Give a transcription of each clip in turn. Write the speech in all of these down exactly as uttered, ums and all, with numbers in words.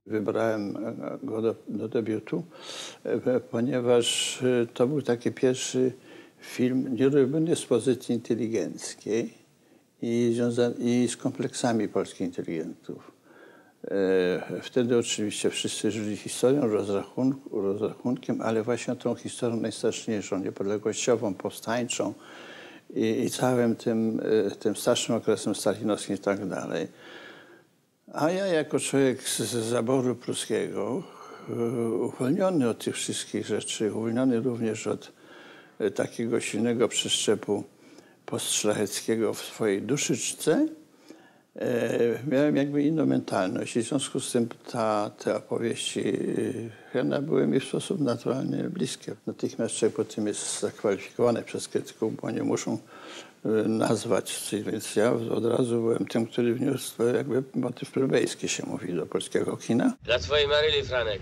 Wybrałem go do, do debiutu, ponieważ to był taki pierwszy film nierobiony z pozycji inteligenckiej i, związany, i z kompleksami polskich inteligentów. Wtedy oczywiście wszyscy żyli historią, rozrachunku, rozrachunkiem, ale właśnie tą historią najstraszniejszą, niepodległościową, powstańczą i, i całym tym, tym starszym okresem stalinowskim i tak dalej. A ja jako człowiek z, z zaboru pruskiego, uwolniony od tych wszystkich rzeczy, uwolniony również od takiego silnego przeszczepu postszlacheckiego w swojej duszyczce, e, miałem jakby inną mentalność i w związku z tym ta, te opowieści Herna były mi w sposób naturalnie bliskie. Natychmiast człowiek po tym jest zakwalifikowany przez krytyków, bo oni muszą nazwać coś, więc ja od razu byłem tym, który wniósł jakby motyw plebejski, się mówi, do polskiego kina. Dla twojej Maryli, Franek.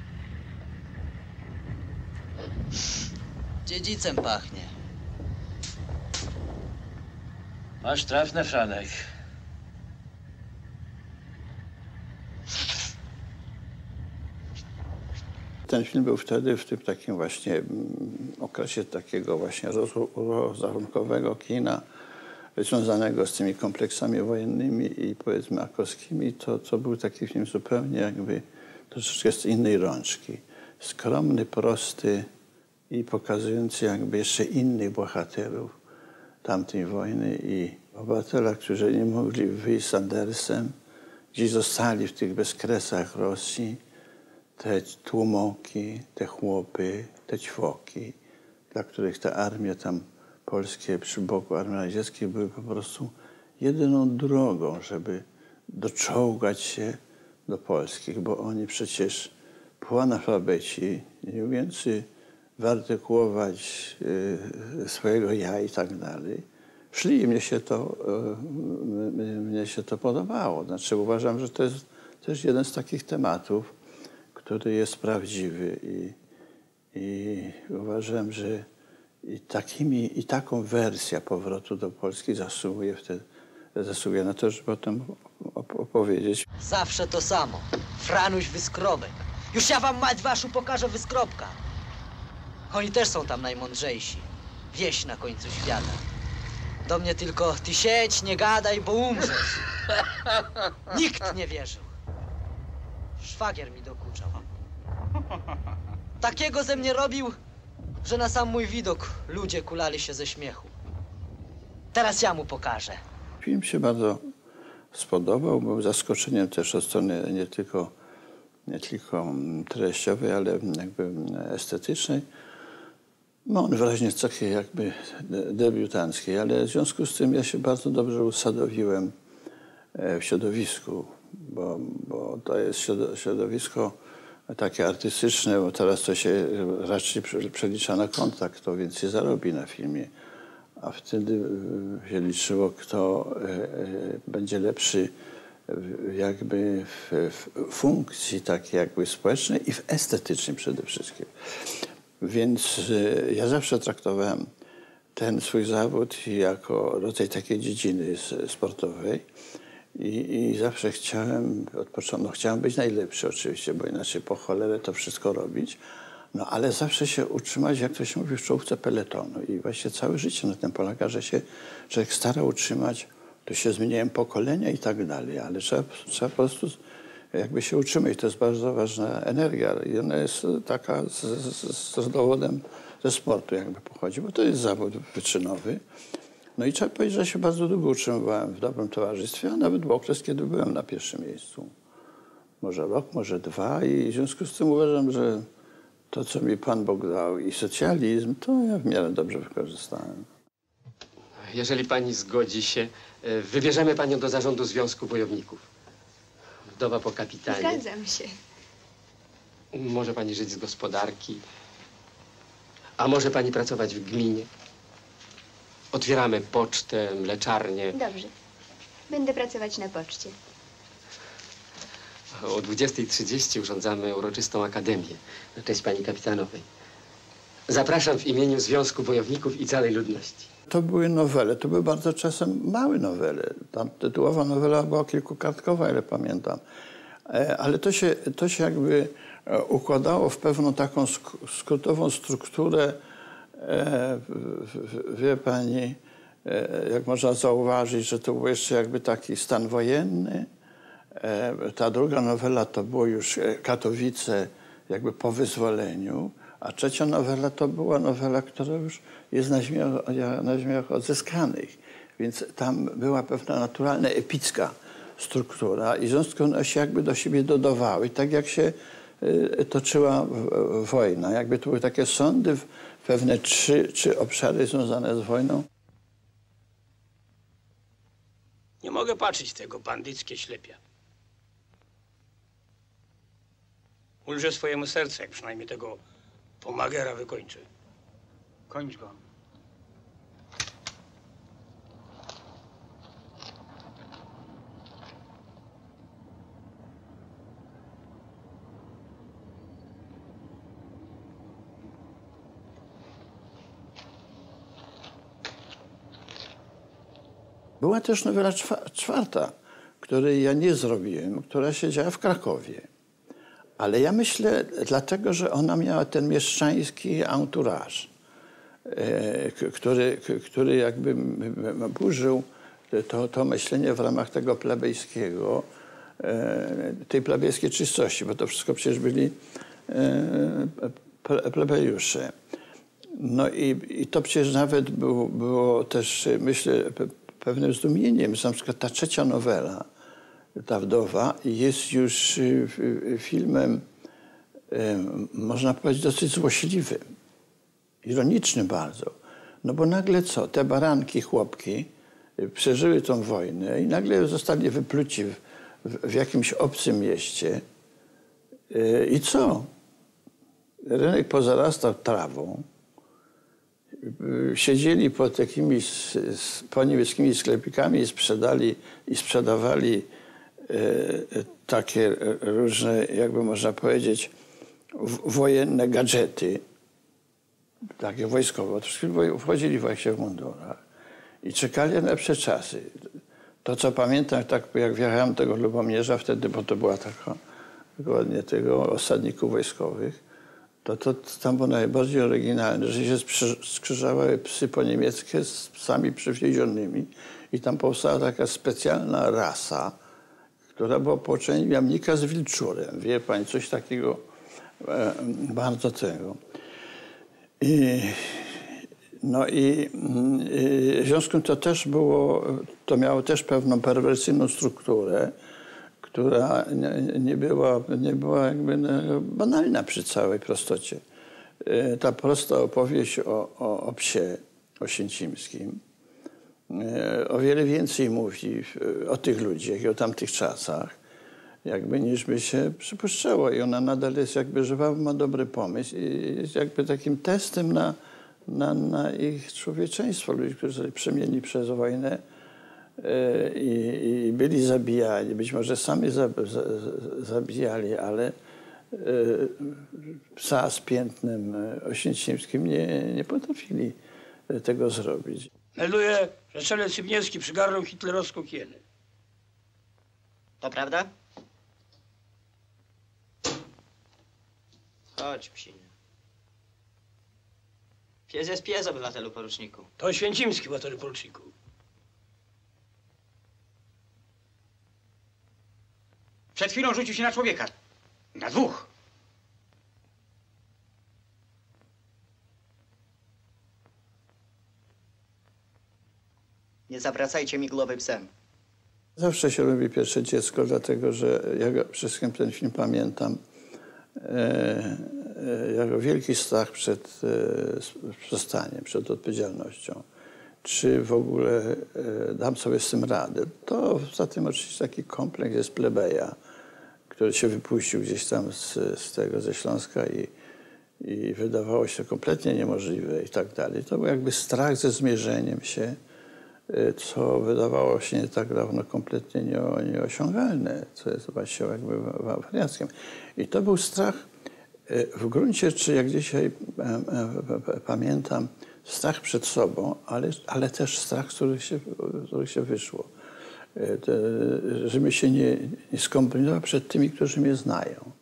Dziedzicem pachnie. Masz trafne, Franek. Ten film był wtedy w tym takim właśnie okresie takiego właśnie rozrachunkowego kina związanego z tymi kompleksami wojennymi i powiedzmy akowskimi. To, to był taki film zupełnie jakby troszeczkę z innej rączki. Skromny, prosty i pokazujący jakby jeszcze innych bohaterów tamtej wojny i obywatela, którzy nie mogli wyjść z Andersem, gdzieś zostali w tych bezkresach Rosji. Te tłumoki, te chłopy, te ćwoki, dla których te armie tam polskie przy boku armii radzieckiej były po prostu jedyną drogą, żeby doczołgać się do polskich, bo oni przecież półanalfabeci, nie umiejący wyartykułować y, swojego ja i tak dalej, szli i mnie się to, y, mnie się to podobało. Znaczy uważam, że to jest też jeden z takich tematów, który jest prawdziwy i, i uważam, że i, takimi, i taką wersję powrotu do Polski zasługuje, wtedy, zasługuje na to, żeby o tym opowiedzieć. Zawsze to samo. Franuś Wyskrobek. Już ja wam, mać waszu, pokażę Wyskrobka. Oni też są tam najmądrzejsi. Wieś na końcu świata. Do mnie tylko ty siedź, nie gadaj, bo umrzesz. Nikt nie wierzył. Szwagier mi dokuczał. Takiego ze mnie robił, że na sam mój widok ludzie kulali się ze śmiechu. Teraz ja mu pokażę. Film się bardzo spodobał, był zaskoczeniem też od strony nie tylko, nie tylko treściowej, ale jakby estetycznej. Ma on wyraźnie cechy jakby debiutanckiej, ale w związku z tym ja się bardzo dobrze usadowiłem w środowisku, bo, bo to jest środowisko takie artystyczne, bo teraz to się raczej przelicza na kontakt, kto więcej zarobi na filmie. A wtedy się liczyło, kto będzie lepszy jakby w, w funkcji takiej jakby społecznej i w estetycznej przede wszystkim. Więc ja zawsze traktowałem ten swój zawód jako rodzaj takiej dziedziny sportowej. I, I zawsze chciałem, od początku, no chciałem być najlepszy oczywiście, bo inaczej po cholerę to wszystko robić. No ale zawsze się utrzymać, jak to się mówi, w czołówce peletonu. I właśnie całe życie na tym polega, że się człowiek stara utrzymać, to się zmieniają pokolenia i tak dalej, ale trzeba, trzeba po prostu jakby się utrzymać. To jest bardzo ważna energia i ona jest taka z, z, z rodowodem ze sportu jakby pochodzi, bo to jest zawód wyczynowy. No i trzeba powiedzieć, że się bardzo długo utrzymywałem w dobrym towarzystwie, a nawet był okres, kiedy byłem na pierwszym miejscu. Może rok, może dwa i w związku z tym uważam, że to, co mi Pan Bóg dał i socjalizm, to ja w miarę dobrze wykorzystałem. Jeżeli pani zgodzi się, wybierzemy panią do zarządu Związku Wojowników. Wdowa po kapitanie. Zgadzam się. Może pani żyć z gospodarki, a może pani pracować w gminie. Otwieramy pocztę, mleczarnię. Dobrze. Będę pracować na poczcie. O dwudziestej trzydzieści urządzamy uroczystą akademię na cześć pani kapitanowej. Zapraszam w imieniu Związku Wojowników i całej ludności. To były nowele, to były bardzo czasem małe nowele. Ta tytułowa nowela była kilkukartkowa, ile pamiętam. Ale to się, to się jakby układało w pewną taką skrótową strukturę, wie pani, jak można zauważyć, że to był jeszcze jakby taki stan wojenny. Ta druga nowela to było już Katowice jakby po wyzwoleniu, a trzecia nowela to była nowela, która już jest na ziemiach, na ziemiach odzyskanych. Więc tam była pewna naturalna, epicka struktura i w związku z tym one się jakby do siebie dodawały, tak jak się y, toczyła w, wojna. Jakby to były takie sądy, w pewne trzy, trzy obszary związane z wojną. Nie mogę patrzeć tego bandyckie ślepia. Ulżę swojemu sercu, jak przynajmniej tego pomagera wykończę. Kończ go. Była też nowela czwarta, której ja nie zrobiłem, która się działa w Krakowie. Ale ja myślę, dlatego, że ona miała ten mieszczański entourage, który, który jakby burzył to, to myślenie w ramach tego plebejskiego, tej plebejskiej czystości, bo to wszystko przecież byli plebejusze. No i, i to przecież nawet było, było też, myślę, pewnym zdumieniem, że na przykład ta trzecia nowela, Ta wdowa, jest już filmem, można powiedzieć, dosyć złośliwym, ironicznym bardzo. No bo nagle co? Te baranki, chłopki przeżyły tą wojnę i nagle zostali wypluci w, w, w jakimś obcym mieście. I co? Rynek pozarastał trawą. Siedzieli pod takimi po niemieckimi sklepikami i sprzedali i sprzedawali e, takie różne, jakby można powiedzieć, w, wojenne gadżety, takie wojskowe. Wchodzili właśnie w mundurach i czekali na lepsze czasy. To, co pamiętam, tak jak wjechałem do tego Lubomierza wtedy, bo to była taka dokładnie tego osadników wojskowych, to, to tam było najbardziej oryginalne, że się skrzyżowały psy poniemieckie z psami przywiezionymi i tam powstała taka specjalna rasa, która była połączeniem jamnika z wilczurem. Wie pani, coś takiego e, bardzo tego. I, no i, i w związku z tym to też było, to miało też pewną perwersyjną strukturę, która nie, nie, była, nie była jakby banalna przy całej prostocie. Ta prosta opowieść o, o, o psie Oświęcimskim o wiele więcej mówi o tych ludziach i o tamtych czasach, jakby niż by się przypuszczało. I ona nadal jest jakby żywa, ma dobry pomysł i jest jakby takim testem na, na, na ich człowieczeństwo. Ludzi, którzy zostali przemieni przez wojnę I, i byli zabijani, być może sami za, za, zabijali, ale y, psa z piętnem oświęcimskim nie, nie potrafili tego zrobić. Melduję, że strzelec Sybniewski przygarnął hitlerowską hienę. To prawda? Chodź, psinie. Pies jest pies, obywatelu poruczniku. To Oświęcimski, obywatelu poruczniku. Przed chwilą rzucił się na człowieka. Na dwóch. Nie zawracajcie mi głowy psem. Zawsze się lubi pierwsze dziecko, dlatego że ja wszystkim ten film pamiętam e, e, jako wielki strach przed e, przestaniem, przed odpowiedzialnością. Czy w ogóle e, dam sobie z tym radę. To za tym oczywiście taki kompleks jest plebeja, który się wypuścił gdzieś tam z, z tego, ze Śląska i, i wydawało się kompletnie niemożliwe i tak dalej. To był jakby strach ze zmierzeniem się, co wydawało się nie tak dawno kompletnie nie, nieosiągalne, co jest właściwie jakby wariackiem. I to był strach w gruncie, czy jak dzisiaj pamiętam, strach przed sobą, ale, ale też strach, z których się, z których się wyszło. to, żebym się nie, nie skompromitował przed tymi, którzy mnie znają.